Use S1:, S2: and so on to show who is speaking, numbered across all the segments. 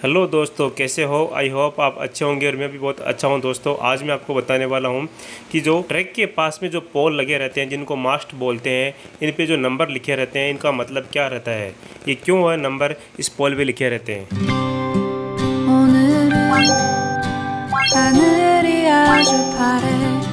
S1: Hello दोस्तों, कैसे हो? आई होप आप अच्छे होंगे और मैं भी बहुत अच्छा हूं। दोस्तों, आज मैं आपको बताने वाला हूं कि जो ट्रैक के पास में जो पोल लगे रहते हैं, जिनको मास्ट बोलते हैं, इन पे जो नंबर लिखे रहते हैं, इनका मतलब क्या रहता है, ये क्यों वह नंबर इस पोल पे लिखे रहते हैं।
S2: 하늘이 아주 파래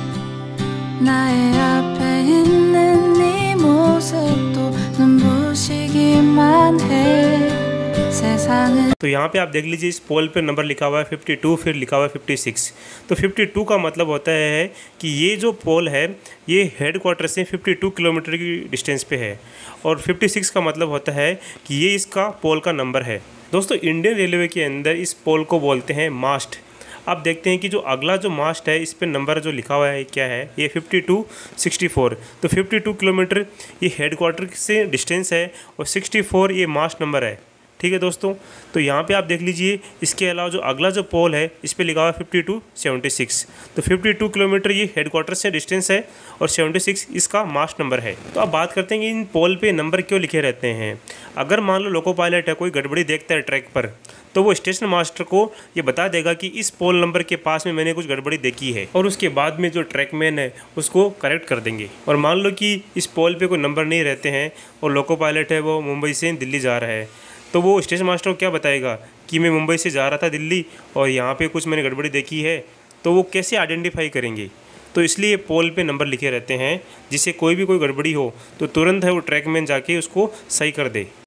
S2: 나의 앞에 있는 네 모습도 눈부시기만 해 세상은।
S1: तो यहाँ पे आप देख लीजिए, इस पोल पे नंबर लिखा हुआ है 52, फिर लिखा हुआ है 56। तो 52 का मतलब होता है कि ये जो पोल है ये हेडक्वार्टर से 52 किलोमीटर की डिस्टेंस पे है, और 56 का मतलब होता है कि ये इसका पोल का नंबर है। दोस्तों, इंडियन रेलवे के अंदर इस पोल को बोलते हैं मास्ट। आप देखते हैं कि जो अगला जो मास्ट है, इस पे नंबर जो लिखा हुआ है क्या है, ये 5264। तो 52 किलोमीटर ये हेडक्वार्टर से डिस्टेंस है और 64 ये मास्ट नंबर है। ठीक है दोस्तों, तो यहाँ पे आप देख लीजिए, इसके अलावा जो अगला जो पोल है इस पे लिखा हुआ है 5276। तो 52 किलोमीटर ये हेडक्वार्टर से डिस्टेंस है और 76 इसका मास्ट नंबर है। तो अब बात करते हैं कि इन पोल पे नंबर क्यों लिखे रहते हैं। अगर मान लो लोको पायलट है, कोई गड़बड़ी देखता है ट्रैक पर, तो वो स्टेशन मास्टर को ये बता देगा कि इस पोल नंबर के पास में मैंने कुछ गड़बड़ी देखी है, और उसके बाद में जो ट्रैकमैन है उसको करेक्ट कर देंगे। और मान लो कि इस पोल पे कोई नंबर नहीं रहते हैं और लोको पायलट है वो मुंबई से दिल्ली जा रहा है, तो वो स्टेशन मास्टर को क्या बताएगा कि मैं मुंबई से जा रहा था दिल्ली और यहाँ पे कुछ मैंने गड़बड़ी देखी है। तो वो कैसे आइडेंटिफाई करेंगे? तो इसलिए पोल पे नंबर लिखे रहते हैं, जिससे कोई भी कोई गड़बड़ी हो तो तुरंत है वो ट्रैकमैन जाके उसको सही कर दे।